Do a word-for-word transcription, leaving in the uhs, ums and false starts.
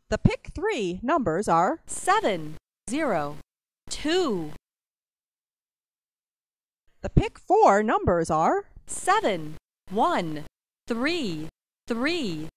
The pick three numbers are seven, zero, two. The pick four numbers are seven, one, three, three.